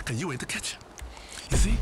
and you ain't the catcher. You see?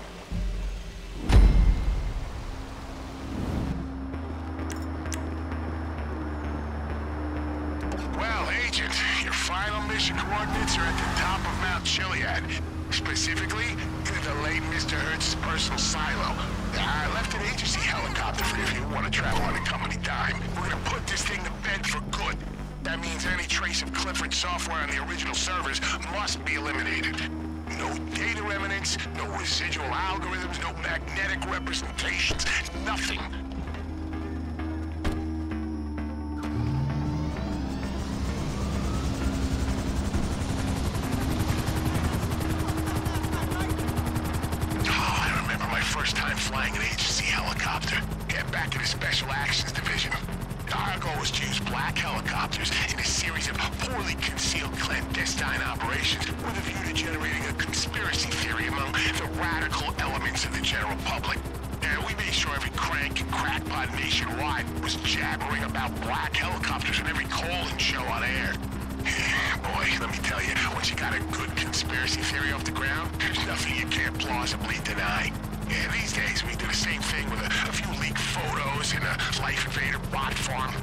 Well, Agent, your final mission coordinates are at the top of Mount Chiliad. Specifically, in the late Mr. Hertz's personal silo. I left an agency helicopter for you if you want to travel on a company dime. We're gonna put this thing to bed for good. That means any trace of Clifford software on the original servers must be eliminated. No data remnants, no residual algorithms, no magnetic representations, nothing. First time flying an agency helicopter. Get back in the Special Actions Division. Our goal was to use black helicopters in a series of poorly concealed clandestine operations with a view to generating a conspiracy theory among the radical elements of the general public. And we made sure every crank and crackpot nationwide was jabbering about black helicopters in every call-in show on air. Boy, let me tell you, once you got a good conspiracy theory off the ground, there's nothing you can't plausibly deny. Yeah, these days we do the same thing with a few leaked photos in a Life Invader bot farm.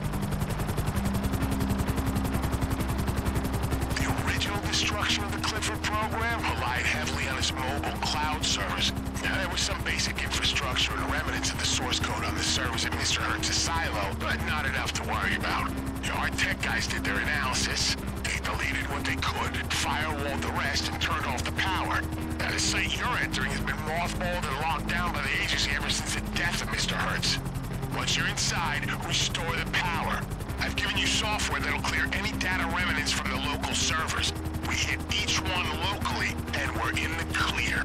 The original destruction of the Clifford program relied heavily on its mobile cloud servers. Now, there was some basic infrastructure and remnants of the source code on the servers at Mr. Hertz's silo, but not enough to worry about. Our tech guys did their analysis. They deleted what they could, firewalled the rest, and turned off the power. Now, the site you're entering has been mothballed and locked down by the agency ever since the death of Mr. Hertz. Once you're inside, restore the power. I've given you software that'll clear any data remnants from the local servers. We hit each one locally, and we're in the clear.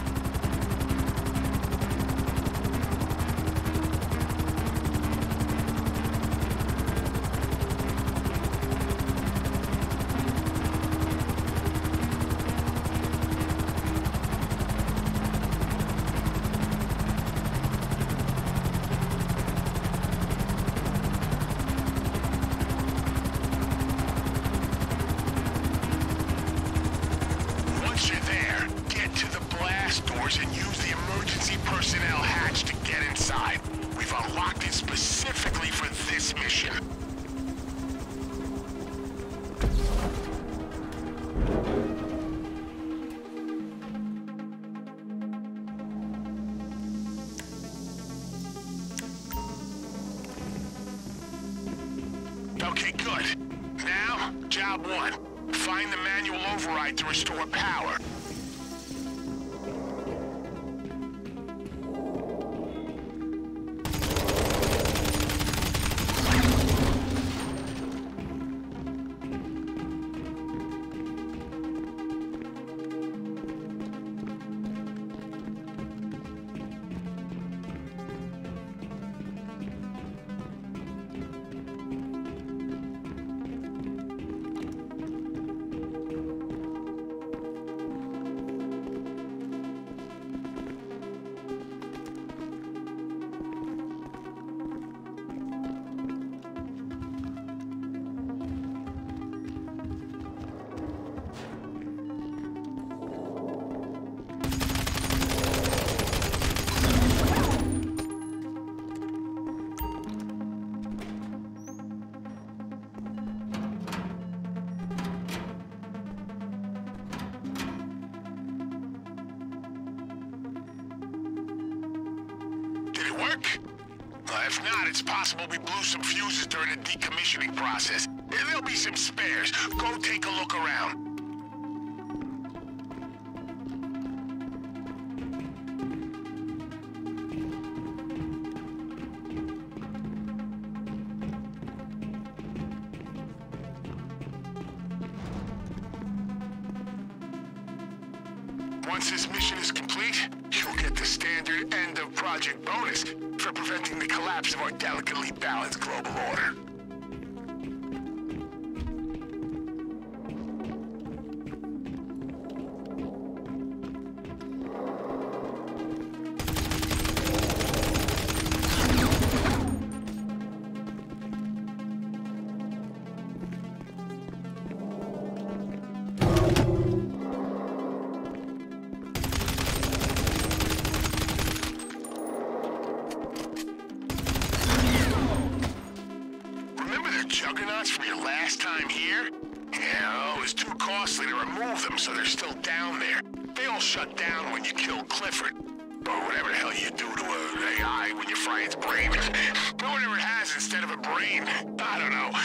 And use the emergency personnel hatch to get inside. We've unlocked it specifically for this mission. Okay, good. Now, job one. Find the manual override to restore power. If not, it's possible we blew some fuses during the decommissioning process. There'll be some spares. Go take a look around. Once this mission is complete, you'll get the standard end-of-project bonus for preventing the collapse of our delicately balanced global order. still down there. They all shut down when you kill Clifford. Or whatever the hell you do to an AI when you fry its brain. Or whatever it has instead of a brain. I don't know.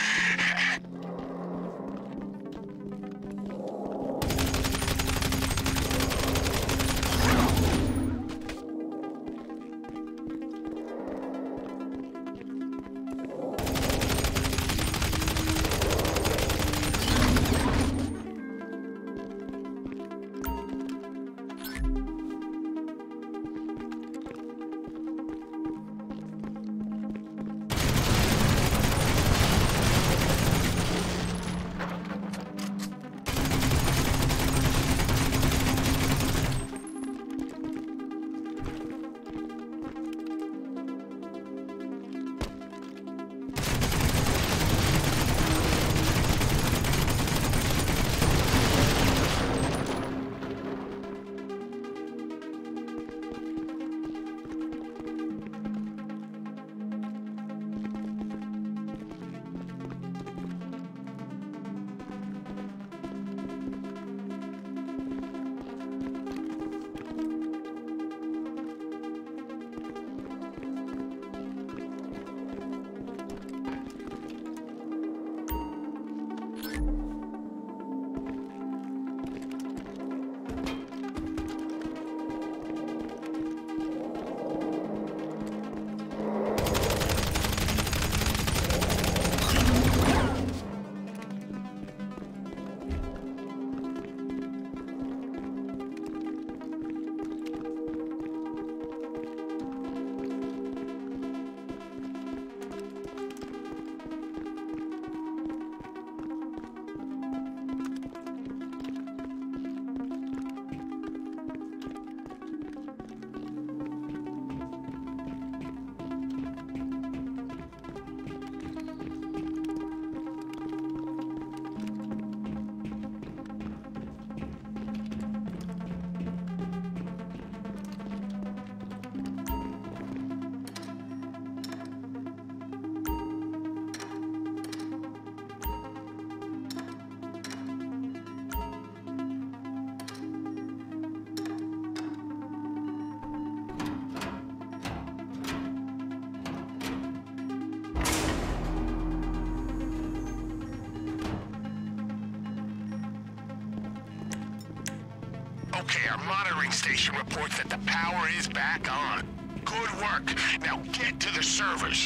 Okay, our monitoring station reports that the power is back on. Good work. Now get to the servers.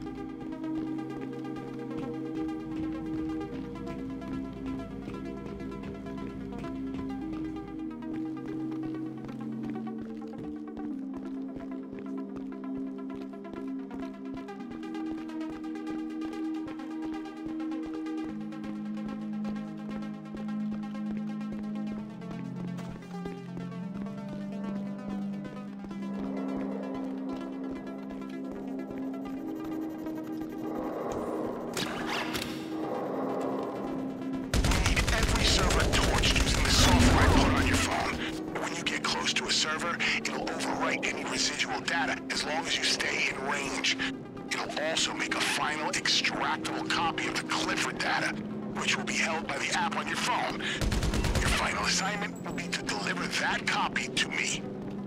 It'll overwrite any residual data as long as you stay in range. It'll also make a final extractable copy of the Clifford data, which will be held by the app on your phone. Your final assignment will be to deliver that copy to me.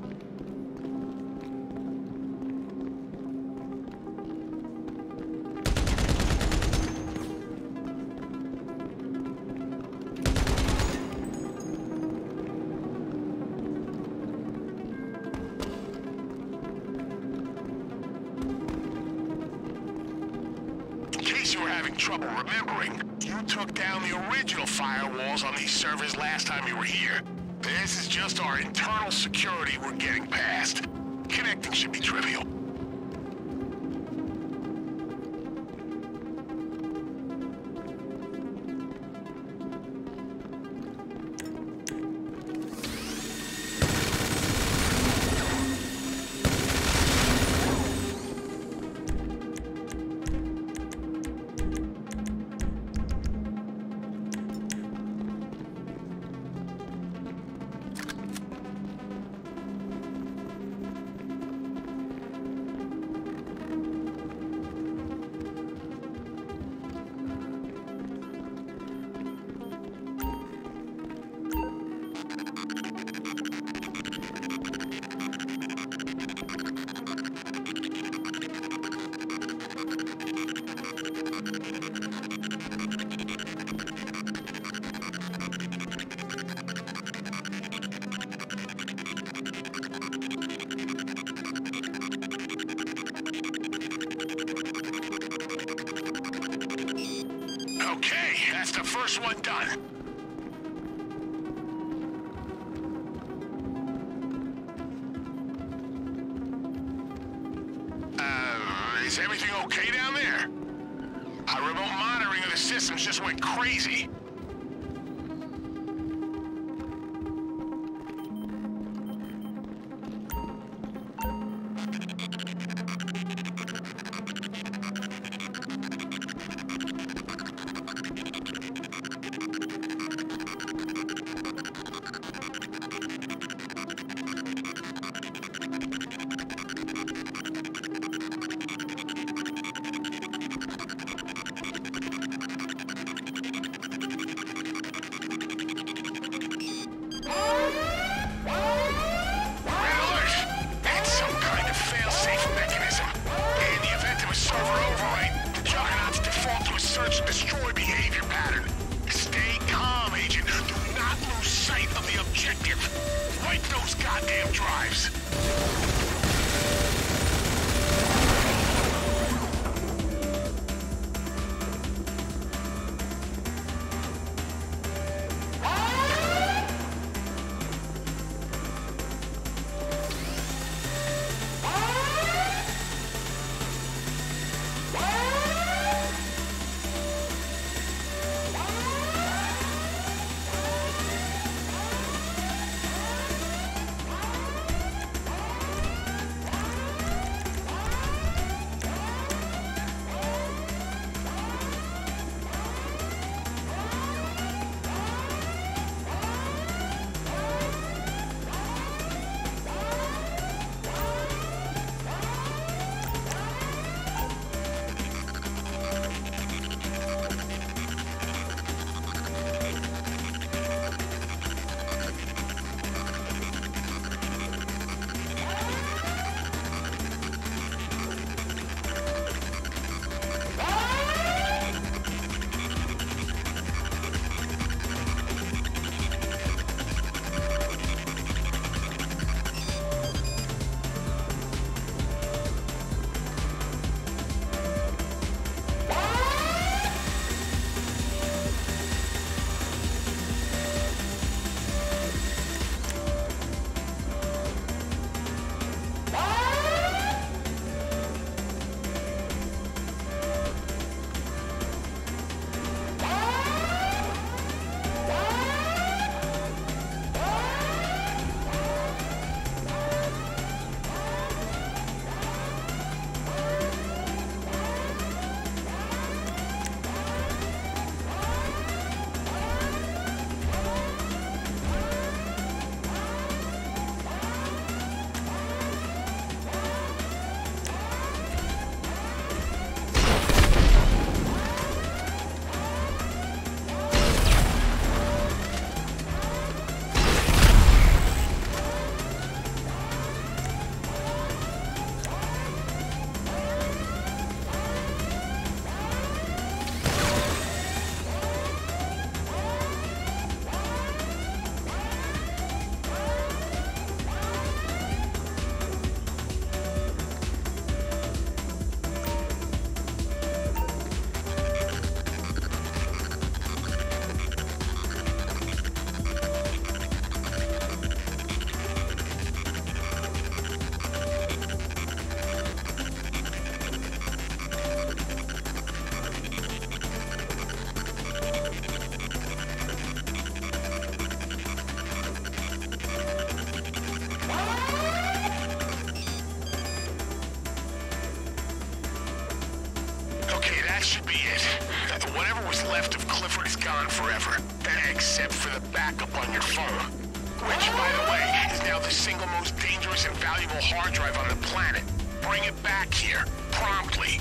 You were having trouble remembering, you took down the original firewalls on these servers last time you were here. This is just our internal security we're getting past. Connecting should be trivial. First one done. Is everything okay down there? Our remote monitoring of the systems just went crazy. Search and destroy behavior pattern. Stay calm, Agent. Do not lose sight of the objective. Wipe those goddamn drives. left of Clifford is gone forever, except for the backup on your phone. Which, by the way, is now the single most dangerous and valuable hard drive on the planet. Bring it back here, promptly.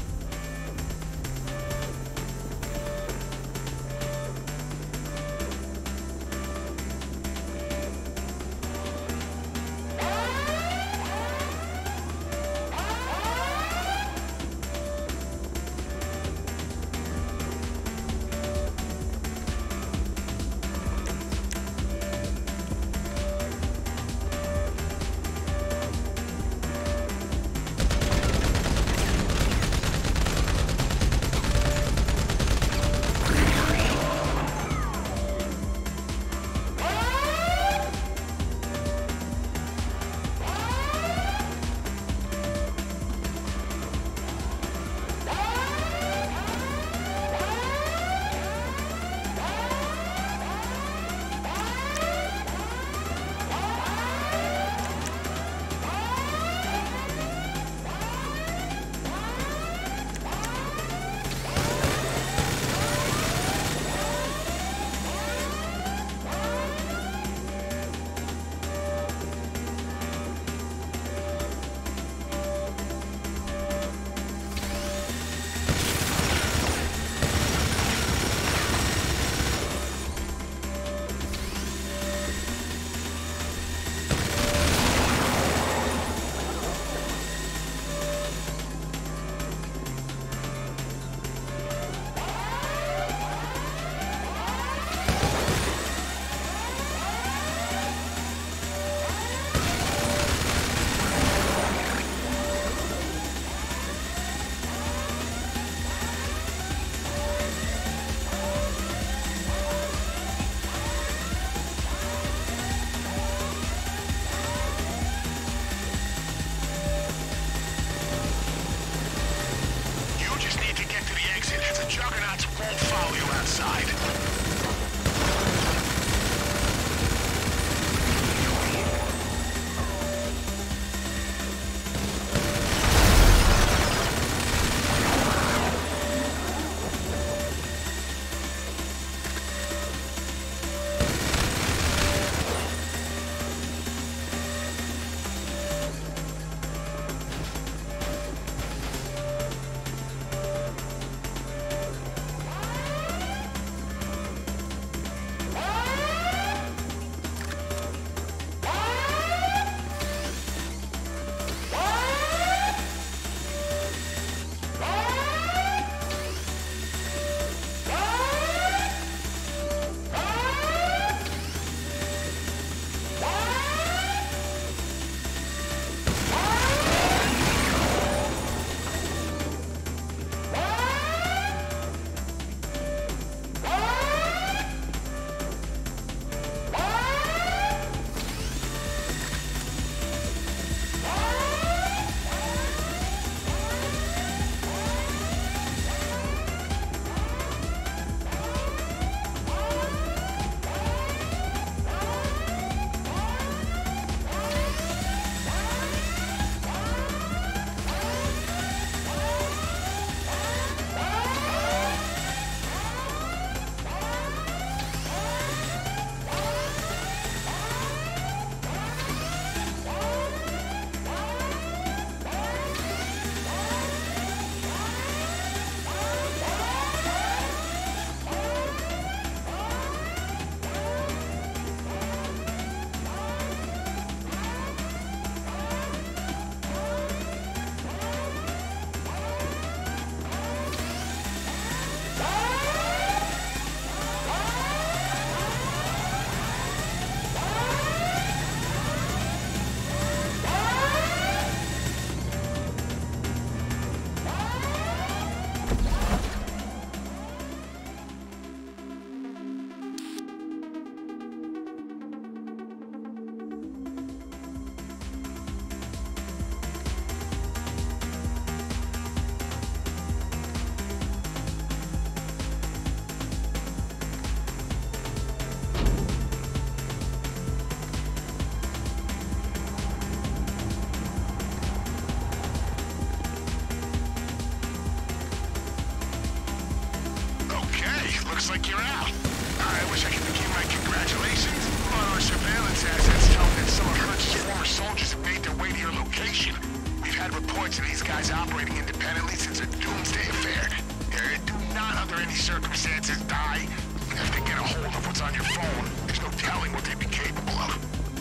looks like you're out. I wish I could give you my congratulations, but our surveillance assets tell me that some of Hertz's former soldiers have made their way to your location. We've had reports of these guys operating independently since a doomsday affair. Do not, under any circumstances, die. If they get a hold of what's on your phone, there's no telling what they'd be capable of.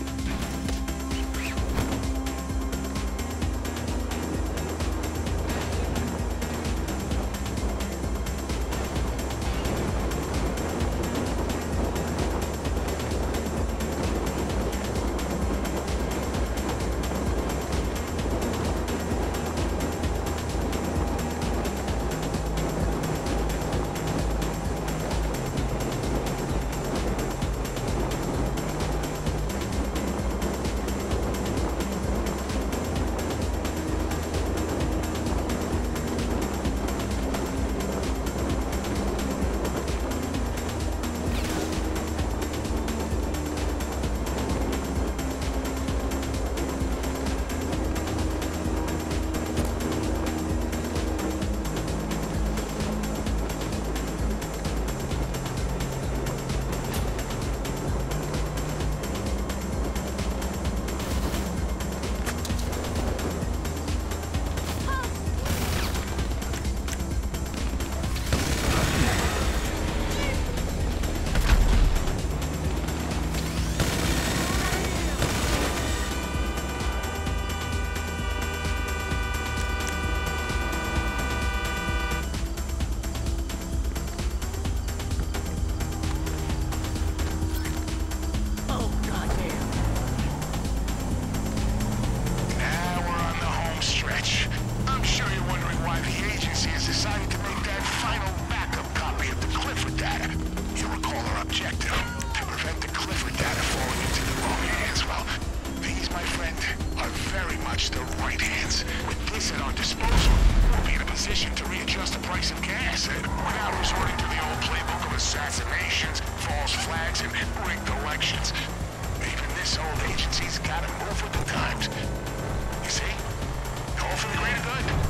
Assassinations, false flags, and rigged elections. Even this old agency's gotta move with the times. You see? All for the greater good.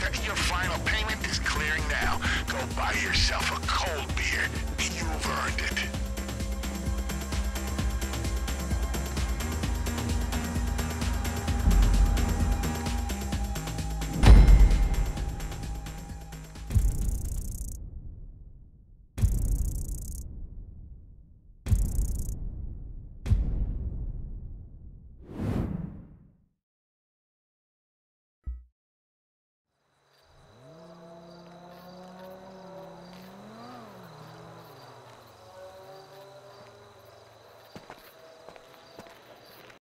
Your final payment is clearing now. Go buy yourself a cold beer. You've earned it.